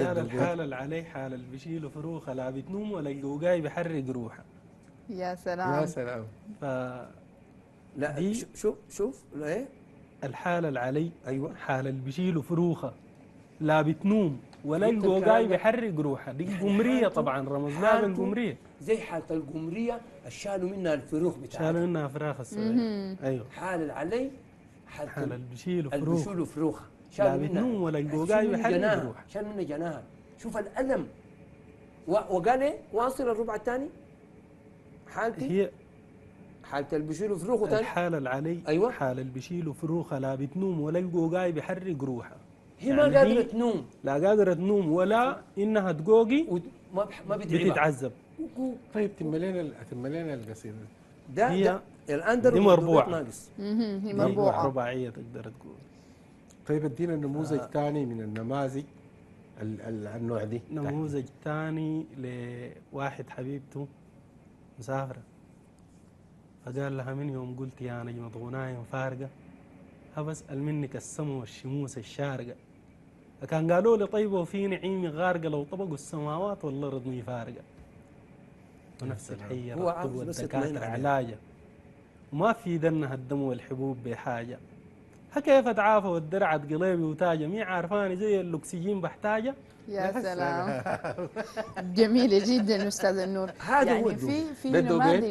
قال الحالة اللي عليه حال اللي بيشيله فروخة لا بتنوم ولا القوقاي بيحرق روحها. يا يا سلام. سلام. فدي لا شوف ايه. الحالة اللي علي ايوه حال اللي بيشيله فروخة لا بتنوم ولا فهمت القوقاي الكلام ده؟ بيحرق روحها. دي يعني قمرية حالته- طبعا، رمز لها حالته بالقمرية. زي حالة القمرية شالوا منها الفروخ شالوا بتاعتها. منها فراخ الصغيرة. ايوه حال اللي علي حال اللي بيشيله اللي فروخ بيشيلوا فروخة لا شالوا منها. بتنوم ولا شال القوقاي من بيحرق جناها، روحها. شال منها جناها. شوف الألم وقال ايه؟ واصل الربع الثاني حالتي هي حالة اللي بيشيلوا فروخ وتاني. الحالة اللي علي أيوة. حال اللي بيشيله فروخة لا بتنوم ولا القوقاي بيحرق روحها. هي ما قادرة تنوم لا قادرة تنوم ولا إنها تقوقي ما بتتعبها. بتتعذب. طيب تملينا القصيدة. هي ده الأندر دي مربوعة. ناقص. هي دي مربوعة. رباعية تقدر تقول. طيب ادينا نموذج ثاني من النماذج النوع دي. نموذج ثاني لواحد حبيبته مسافرة، فقال لها من يوم قلت يا نجمة غنايم فارقة أبسأل منك السما والشموس الشارقة. فكان قالوا لي طيب وفي نعيمي غارقة لو طبقوا السماوات والأرض مي فارقة. ونفس الحية هو رطل عاوز بس والدكاترة يطمئن عليها. علاجة وما في دنها الدم والحبوب بحاجة. كيف اتعافى والدرعة قليبي وتاجة مي عارفاني زي الأكسجين بحتاجة. يا سلام. جميلة جدا أستاذ النور. هذا هو يعني الدور. في ده الدوبين. نماذج